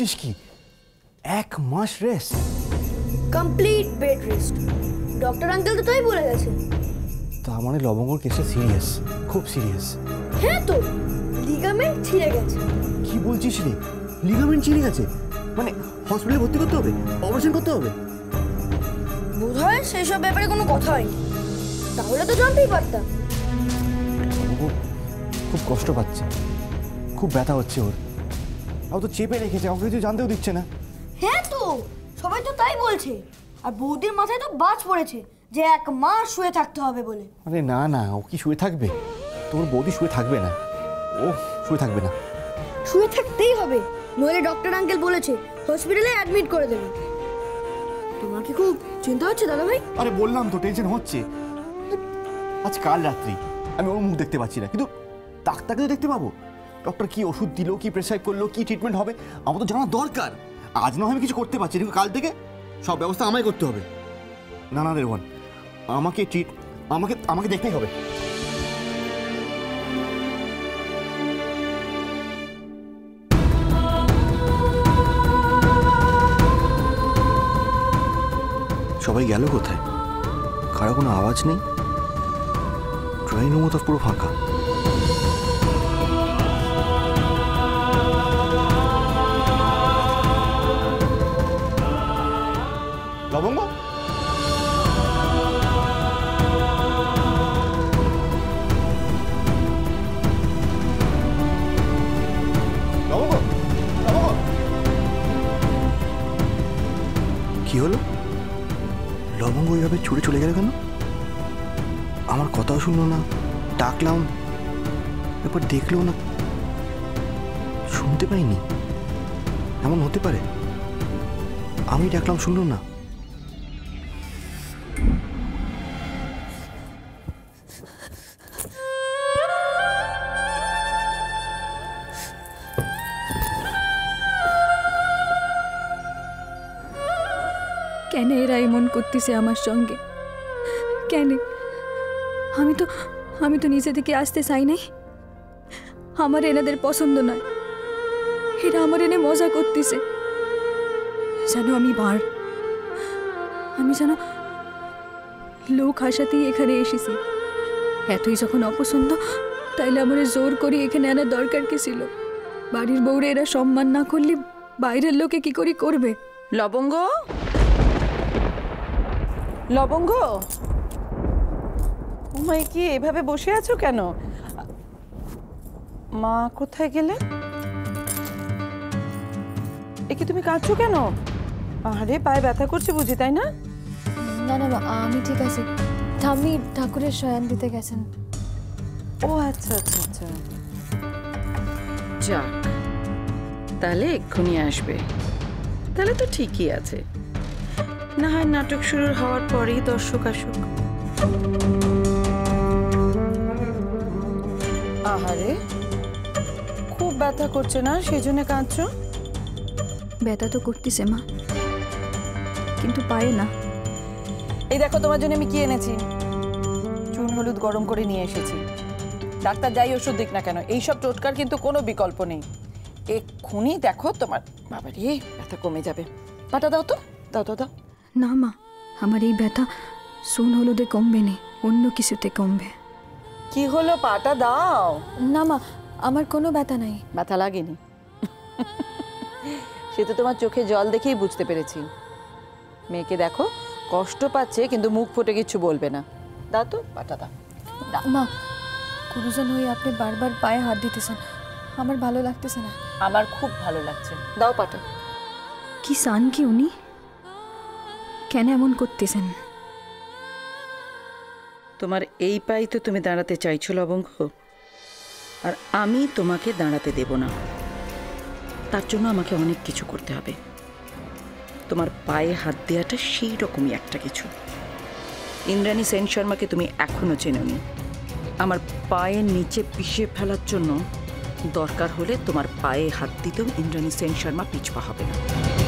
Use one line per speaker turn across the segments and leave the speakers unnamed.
বলছিস কি? 1 মাস rest?
Complete bed rest. Doctor uncle তো তাই বলে গেছে।
তার মানে লবঙ্গর কেসটা সিরিয়াস, খুব সিরিয়াস।
হ্যাঁ তো, লিগামেন্ট ছিঁড়ে গেছে।
কি বলছিস রে? লিগামেন্ট ছিঁড়ে গেছে? মানে হসপিটালে ভর্তি করতে হবে, অপারেশন করতে হবে?
বোধহয় সেসব ব্যাপারে কোনো কথা হয়নি, তাহলে তো জানতেই পারতাম।
খুব কষ্ট পাচ্ছে, খুব ব্যথা হচ্ছে ওর। আর তো চেপে রেখেছে, ওকে কিছু জানতেও দিচ্ছে না।
হ্যাঁ তো, সবাই তো তাই বলছে। আর বৌদির মাথায় তো বাজ পড়েছে যে 1 মাস শুয়ে থাকতে হবে বলে।
আরে না না, ও কি শুয়ে থাকবে? তোর বৌদি শুয়ে থাকবে না, ও শুয়ে থাকবে না।
শুয়ে থাকতেই হবে, নইলে ডক্টর আঙ্কেল বলেছে হসপিটালে অ্যাডমিট করে দেবে। তোমার কি খুব চিন্তা হচ্ছে দাদা ভাই?
আরে বললাম তো টেনশন হচ্ছে। আজ কাল রাত্রি আমি ওর মুখ দেখতে পাচ্ছি না, কিন্তু ডাক্তারকে তো দেখতে পাবো। ডক্টর কি ওষুধ দিল, কি প্রেসক্রাইব করলো, কি ট্রিটমেন্ট হবে, আমার তো জানা দরকার। আজ না আমি কিছু করতে পারছি, কিন্তু কাল থেকে সব ব্যবস্থা আমায় করতে হবে। না না রেওয়ান, আমাকে দেখতেই হবে। সবাই গেল কোথায়? কারো কোনো আওয়াজ নেই, ড্রয়িং রুমও তো পুরো ফাঁকা। লবঙ্গ, কি হলো? লবঙ্গ ওইভাবে ছুটে চলে গেল কেন? আমার কথাও শুনলো না, ডাকলাম এরপর দেখলো না, শুনতে পাইনি। এমন হতে পারে? আমি ডাকলাম শুনলো না?
কেন এরা এমন করতেছে আমার সঙ্গে? কেন? আমি তো নিজে থেকে আসতে চাই নাই। আমার এনাদের পছন্দ নয়, এরা আমার এনে মজা করতেছে। জানো আমি যেন লোক হাসাতেই এখানে এসেছি। এতই যখন অপছন্দ, তাইলে আমার জোর করে এখানে আনার দরকার কি ছিল? বাড়ির বউরে এরা সম্মান না করলে বাইরের লোকে কি করে করবে?
লবঙ্গ, লবঙ্গ, ওমাই কি এভাবে বসে আছো কেন? মা কোথায় গেলে? এ কি তুমি কাঁদছো কেন? আরে পায়ে ব্যথা করছে বুঝি, তাই না?
না না মা, আমি ঠিক আছি। ঠাম্মি ঠাকুরের শয়ান দিতে গেছেন।
ও আচ্ছা আচ্ছা আচ্ছা, যাক তাহলে এক্ষুনি আসবে। তাহলে তো ঠিকই আছে, না হয় নাটক শুরু হওয়ার পরেই দর্শক আসুক। আহারে, খুব ব্যথা করছে না সেই জন্য কাঁদছো?
ব্যথা তো করতেছে মা, কিন্তু পায়ে না।
এই দেখো তোমার জন্য আমি কি এনেছি, চুন হলুদ গরম করে নিয়ে এসেছি। ডাক্তার যাই ওষুধ দিক না কেন, এইসব টোটকার কিন্তু কোনো বিকল্প নেই। এক্ষুনি দেখো তোমার বাবারে ব্যথা কমে যাবে। পাটা দাও তো, দাও তো দাও।
না মা, আমার এই ব্যথা চুন হলুদে কমবে না, অন্য কিছুতে কমবে।
কি হলো, পাটা দাও।
না মা, আমার কোনো ব্যথা নাই।
ব্যথা লাগেনি? সে তো তোমার চোখে জল দেখেই বুঝতে পেরেছি। মেয়েকে দেখো কষ্ট পাচ্ছে, কিন্তু মুখ ফুটে কিছু বলবে না। দাও তো, পাটা দাও।
মা, গুরুজন হয়ে আপনি বারবার পায়ে হাত দিতেছেন, আমার ভালো লাগতেছে না।
আমার খুব ভালো লাগছে, দাও পাটা।
কি চান কি উনি? কেন এমন করতেছেন?
তোমার এই পায়ে তো তুমি দাঁড়াতে চাইছো লবঙ্গ, আর আমি তোমাকে দাঁড়াতে দেব না। তার জন্য আমাকে অনেক কিছু করতে হবে। তোমার পায়ে হাত দেওয়াটা সেই রকমই একটা কিছু। ইন্দ্রাণী সেন শর্মাকে তুমি এখনো চেনোনি। আমার পায়ের নিচে পিষে ফেলার জন্য দরকার হলে তোমার পায়ে হাত দিতেও ইন্দ্রাণী সেন শর্মা পিছপা হবে না।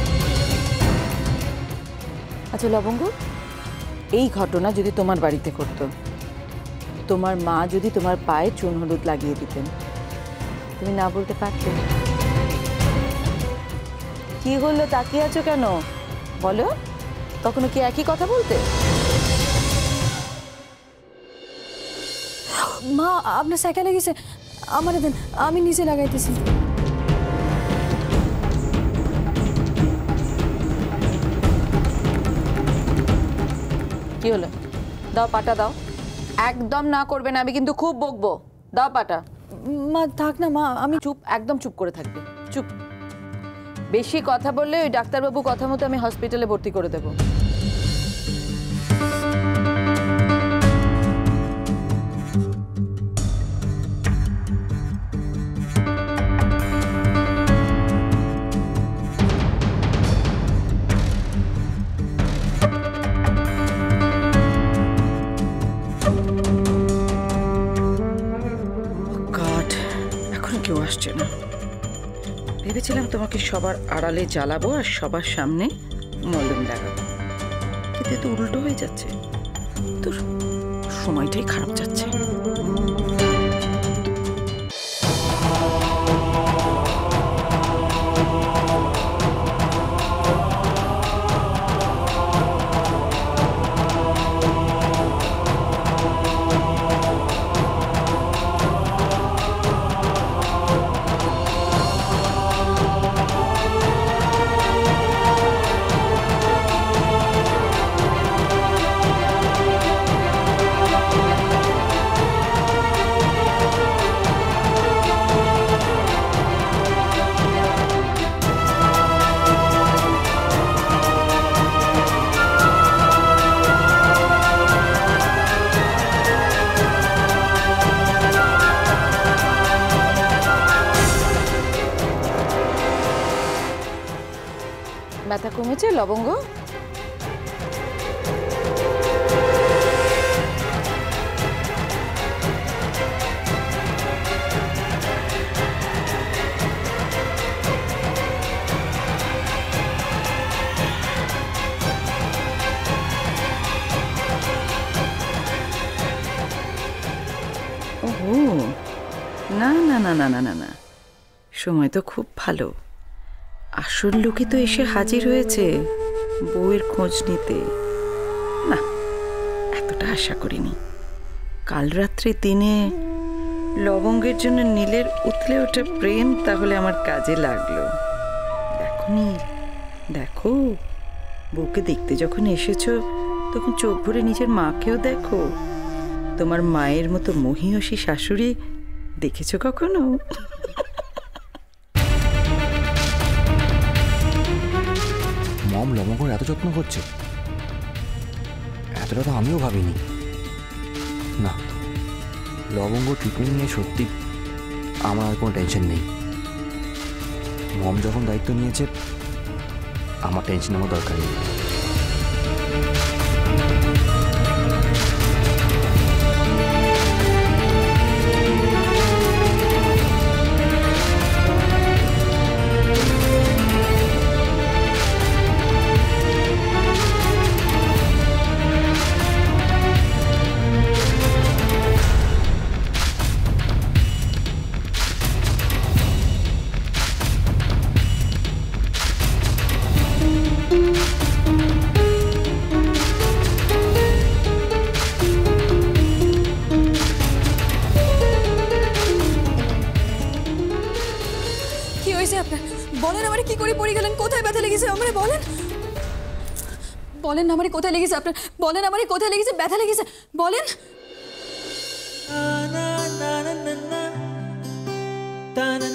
আচ্ছা লবঙ্গ, এই ঘটনা যদি তোমার বাড়িতে ঘটতো, তোমার মা যদি তোমার পায়ে চুন হলুদ লাগিয়ে দিতেন, তুমি না বলতে পারতে? কি হলো, তাকিয়ে আছো কেন? বলো, কখনো কি একই কথা বলতে?
মা আপনার সাইকেলে গেছে, আমার দেন, আমি নিচে লাগাইতেছি।
কি হলো? দাও পাটা দাও। একদম না করবে না, আমি কিন্তু খুব বকবো। দাও পাটা।
মা থাক না মা, আমি
চুপ, একদম চুপ করে থাকবে, চুপ। বেশি কথা বললে ওই ডাক্তারবাবু কথা মতো আমি হসপিটালে ভর্তি করে দেবো। কেউ আসছে না। ভেবেছিলাম তোমাকে সবার আড়ালে জ্বালাবো আর সবার সামনে মলম লাগাবো, কিন্তু তো উল্টো হয়ে যাচ্ছে। তো সময়টাই খারাপ যাচ্ছে। ব্যথা কমেছে লবঙ্গ? ওহো, না না না না না না না, সময় তো খুব ভালো। আসল লোকই তো এসে হাজির হয়েছে বউয়ের খোঁজ নিতে। না, এতটা আশা করিনি। কাল রাত্রে দিনে লবঙ্গের জন্য নীলের উতলে ওঠা প্রেম তাহলে আমার কাজে লাগলো। দেখো নীল, দেখো, বউকে দেখতে যখন এসেছো তখন চোখ ভরে নিজের মাকেও দেখো। তোমার মায়ের মতো মহিয়সী শাশুড়ি দেখেছো কখনো?
মম লবঙ্গর এত যত্ন করছে, এতটা তো আমিও ভাবিনি। না, লবঙ্গ ট্রিটমেন্ট নিয়ে সত্যি আমার আর কোনো টেনশন নেই। মম যখন দায়িত্ব নিয়েছে, আমার টেনশন আমার দরকার নেই।
বলেন আমারে কি করে পড়ে গেলেন, কোথায় ব্যথা লেগেছে আমারে বলেন। বলেন আমারে কোথায় লেগেছে আপনার, বলেন আমারে কোথায় লেগেছে, ব্যথা লেগেছে বলেন।
na na na na na